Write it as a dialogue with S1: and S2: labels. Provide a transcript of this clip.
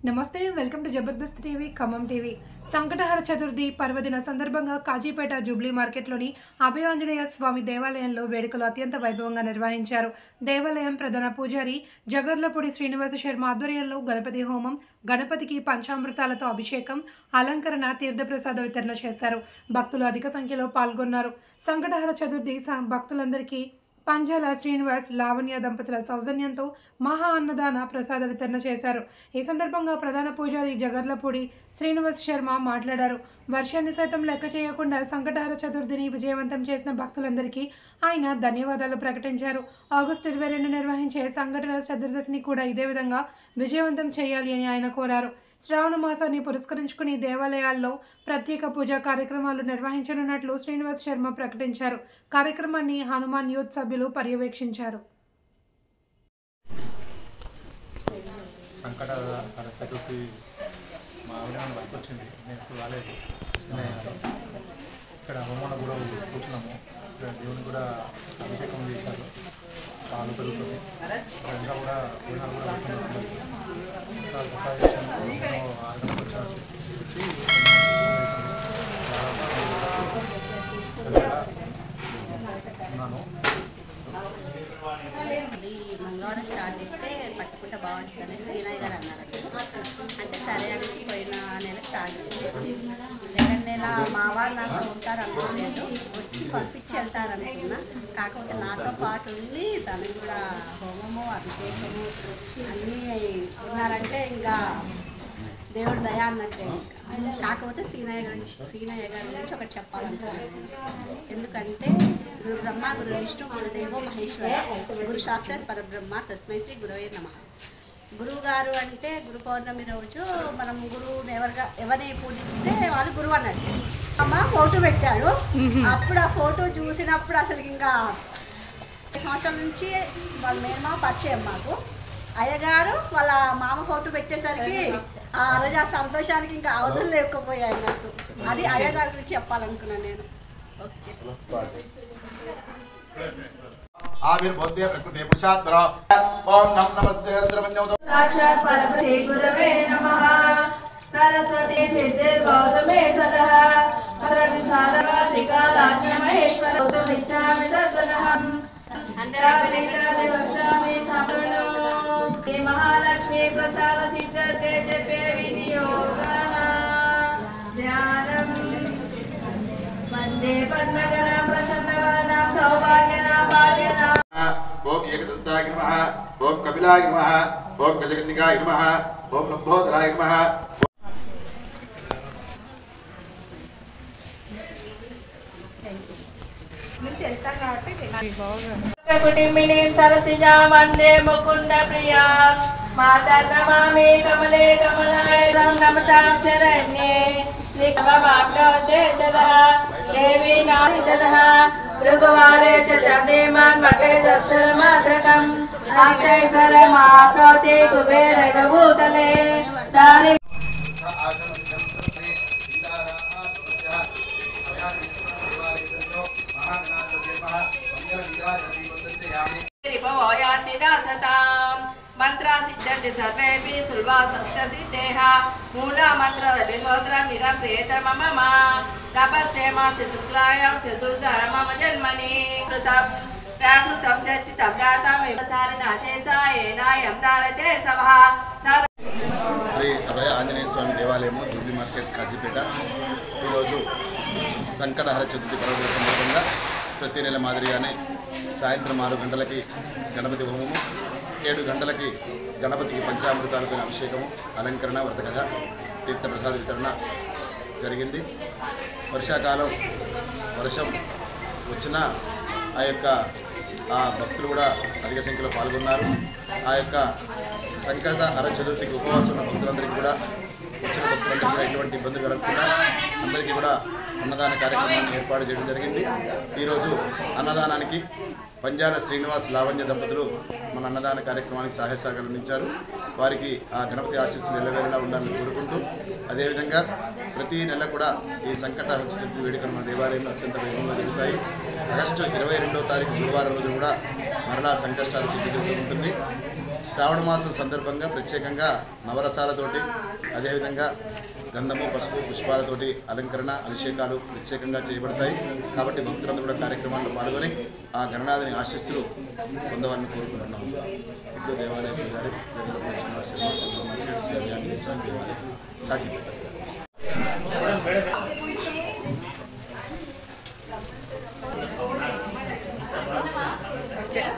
S1: నమస్తే welcome to Jabardasth TV Khammam TV. Sankatahara Chaturthi పర్వదిన సందర్భంగా కాజీపేట జూబ్లీ మార్కెట్లోని అభయాంజనేయ స్వామి దేవాలయంలో వేడుకలు అత్యంత వైభవంగా నిర్వహించారు. దేవాలయం ప్రధాన పూజారి జగర్లపూడి శ్రీనివాస శర్మ ఆధ్వర్యంలో గణపతి హోమం, గణపతికి పంచామృతాలతో అభిషేకం, అలంకరణ, తీర్థప్రసాద వితరణ చేశారు. భక్తులు అధిక సంఖ్యలో పాల్గొన్నారు. సంకటహర చతుర్థి భక్తులందరికీ పంజాల శ్రీనివాస్, లావణ్య దంపతుల సౌజన్యంతో మహా అన్నదాన ప్రసాద వితరణ చేశారు. ఈ సందర్భంగా ప్రధాన పూజారి జగర్లపూడి శ్రీనివాస్ శర్మ మాట్లాడారు. వర్షాన్ని సైతం లెక్క చేయకుండా సంకటహర చతుర్థిని విజయవంతం చేసిన భక్తులందరికీ ఆయన ధన్యవాదాలు ప్రకటించారు. ఆగస్టు 22 నిర్వహించే సంకటహర చతుర్దశిని కూడా ఇదే విధంగా విజయవంతం చేయాలి అని ఆయన కోరారు. శ్రావణ మాసాన్ని పురస్కరించుకుని దేవాలయాల్లో ప్రత్యేక పూజా కార్యక్రమాలు నిర్వహించనున్నట్లు శ్రీనివాస్ శర్మ ప్రకటించారు. కార్యక్రమాన్ని హనుమాన్ యూత్ సభ్యులు పర్యవేక్షించారు.
S2: సంకటహర చతుర్థి మా ఆవిడ వచ్చింది, నేను ఇప్పుడు రాలేదు. ఇక్కడ హోమాన్ని కూడా కూర్చున్నాము. ఇక్కడ దేవుని కూడా అభిషేకం చేశారు, పాలు పెరుగుతుంది. ఇంకా కూడా పూర్ణాలు కూడా ఉన్నాను.
S3: మంగళవారం స్టార్ట్ అయితే పట్టుకుంటే బాగుంటుందని శ్రీనాయ్ గారు అన్నారు. అంటే సరే అని పోయిన నెల స్టార్ట్ అయింది. సెకండ్ నెల మా వాళ్ళు నాకు ఉంటారు అనుకోలేదు, వచ్చి పంపించి వెళ్తారు అనుకున్నా. కాకపోతే నాతో పాటు ఉండి తనకు కూడా హోమము, అభిషేకము అన్నీ ఉన్నారంటే ఇంకా దేవుడు దయా అన్నట్టే. కాకపోతే సీనయ్య గారి గురించి ఒకటి చెప్పాలనుకున్నాను. ఎందుకంటే గురు బ్రహ్మ, గురు విష్ణు, గురుదేవో మహేశ్వర, గురు సాక్షాత్ పరబ్రహ్మ, తస్మై శ్రీ గురవే నమః. గురువు గారు అంటే గురు పౌర్ణమి రోజు మనం గురువుని ఎవరిని పూజిస్తే వాళ్ళు గురువు అన్నట్టు. అమ్మ ఫోటో పెట్టాడు. అప్పుడు ఆ ఫోటో చూసినప్పుడు అసలు ఇంకా సంవత్సరం నుంచి వాళ్ళ మేమా పరిచయం మాకు. అయ్యగారు వాళ్ళ మామ ఫోటో పెట్టేసరికి ఆ రోజు ఆ సంతోషానికి ఇంకా అవధులు లేకపోయాయి నాకు. అది అయ్యగారి గురించి చెప్పాలనుకున్నాను నేను.
S4: ఆవిర్భూతే ప్రకృతే పురుషాత్మర. ఓం నమః నమస్తే రుద్రమన్యోతో
S5: సాక్షాత్ పరబ్రహ్మ గురవే నమః. సరస్వతి సిద్ధిర్గౌతమే సదః పరవిసారవాదికాలాజ్ఞ మహేశ్వర గౌతమిచ్చామి దర్శనః. అంతరాపరిగ్రహే వక్ష్యామి సంప్రణో శ్రీ మహాలక్ష్మీ ప్రసాద సిద్ధతే జపే వినియోగః. ధ్యానం వందే పద్మగణ ప్రసన్నవదనం సౌభాగ్యనాం భాగ్యనాం.
S4: ఓం ఏకదంతాయ నమః. ఓం కపిలాయ నమః. ఓం గజగణికాయ నమః. ఓం లంబోదరాయ నమః.
S5: కుటుంబిని సరసిజా వందే ముకుంద ప్రియా. మాతా నమామి కమలే కమలాయరం నమతాం శరణ్యే. లిఖమాప్నోతే దదః దేవీ నాసి దదః. భృగువారే శతమేమాన్ మటే దస్తరమాద్రకం. అక్షైశ్వరమాప్నోతి కుబేరగభూతలే. దారి మంత్రా సిద్ధంతి సర్వేపి సుల్భా సప్తసిద్ధేః. మూల మంత్ర విమోత్ర మిర ప్రేత మమ తపస్సేమాసి శుక్లాయాం చతుర్ధర మమ జన్మని కృతం ప్రాకృతం చర్చితం జాతం విచారినాశేషాయేనాయం దారతే సభ.
S4: శ్రీ అభయ ఆంజనేయ స్వామి దేవాలయము, జూబ్లీ మార్కెట్, కాజీపేట. ఈరోజు సంకటహర చతుర్థి పర్వదిన సందర్భంగా ప్రతి నెల మాదిరిగానే సాయంత్రం 6 గంటలకి గణపతి హోమము, 7 గంటలకి గణపతికి పంచామృతాలపైన అభిషేకము, అలంకరణ, వ్రతకథ, తీర్థప్రసాద వితరణ జరిగింది. వర్షాకాలం వర్షం వచ్చినా ఆ భక్తులు కూడా అధిక సంఖ్యలో పాల్గొన్నారు. ఆ యొక్క సంకటహర చతుర్థికి ఉపవాసం ఉన్న భక్తులందరికీ కూడా, వచ్చిన భక్తులందరికీ కూడా ఎటువంటి ఇబ్బందులు కలగకుండా అందరికీ కూడా అన్నదాన కార్యక్రమాన్ని ఏర్పాటు చేయడం జరిగింది. ఈరోజు అన్నదానానికి పంజాల శ్రీనివాస్, లావణ్య దంపతులు మన అన్నదాన కార్యక్రమానికి సహాయ సహకారం అందించారు. వారికి ఆ గణపతి ఆశీస్సులు ఎల్లవేళలా ఉండాలని కోరుకుంటూ, అదేవిధంగా ప్రతి నెల కూడా ఈ సంకటహర చతుర్థి వేడుకలు మన దేవాలయంలో అత్యంత వైభవంగా జరుగుతాయి. ఆగస్టు 22వ తారీఖు గురువారం రోజు కూడా మరలా సంకష్టాల చతుర్థి ఉంటుంది. శ్రావణ మాసం సందర్భంగా ప్రత్యేకంగా నవరసాలతోటి అదేవిధంగా గంధము పసుపు పుష్పాలతోటి అలంకరణ అభిషేకాలు ప్రత్యేకంగా చేయబడతాయి. కాబట్టి భక్తులందరూ కూడా కార్యక్రమాల్లో పాల్గొని ఆ గణనాథుని ఆశీస్సులు పొందవాలని కోరుకుంటున్నాము. ఇప్పుడు దేవాలయం గారి శ్రీనివాస దేవాలయం కాచిపేట.